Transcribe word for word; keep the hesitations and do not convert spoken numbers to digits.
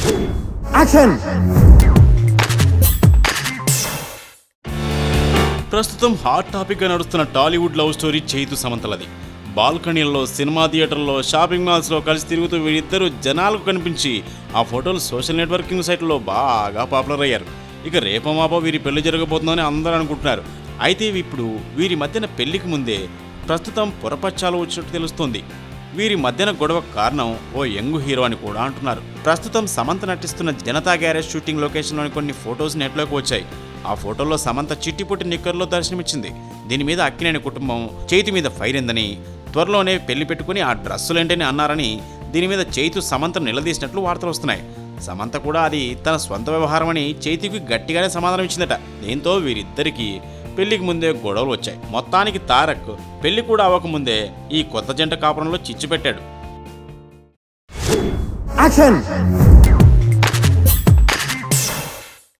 Action. ప్రస్తుతం hot topic గా నడుస్తున్న టాలీవుడ్ లవ్ స్టోరీ చైతు సమంతలది. బాల్కనీల్లో, సినిమా థియేటర్లో, షాపింగ్ మాల్స్లో కలిసి తిరుగుతూ వీరిద్దరూ జనాలకు కనిపించి ఆ ఫోటోలు సోషల్ నెట్వర్కింగ్ సైట్లలో బాగా పాపులర్ అయ్యారు. ఇక రేపమాపో వీరి పెళ్లి జరగబోతుందని అందరూ అనుకుంటున్నారు. అయితే ఇప్పుడు వీరి మధ్యన పెళ్లికి ముందే ప్రస్తుతం పొరపచ్చాలు వచ్చినట్టు తెలుస్తోంది. వీరి మధ్యన గొడవ కారణం ఓ యంగ్ హీరో అని కూడా అంటున్నారు. ప్రస్తుతం సమంత నటిస్తున్న జనతా గ్యారేజ్ షూటింగ్ లొకేషన్లోని కొన్ని ఫొటోస్ నెట్లోకి వచ్చాయి. ఆ ఫోటోల్లో సమంత చిట్టిపుట్టి నిక్కర్లో దర్శనమిచ్చింది. దీని మీద అక్కినేని కుటుంబం చైతు మీద ఫైర్ అయిందని, త్వరలోనే పెళ్లి పెట్టుకుని ఆ డ్రస్సులేంటని అన్నారని దీని మీద చైతు సమంతను నిలదీసినట్లు వార్తలు వస్తున్నాయి. సమంత కూడా అది తన స్వంత వ్యవహారం అని చైతుకి గట్టిగానే సమాధానం ఇచ్చిందట. దీంతో వీరిద్దరికీ పెళ్లికి ముందే గొడవలు వచ్చాయి. మొత్తానికి తారక్ పెళ్లి కూడా అవ్వకముందే ఈ కొత్త జంట కాపురంలో చిచ్చు పెట్టాడు. యాక్షన్.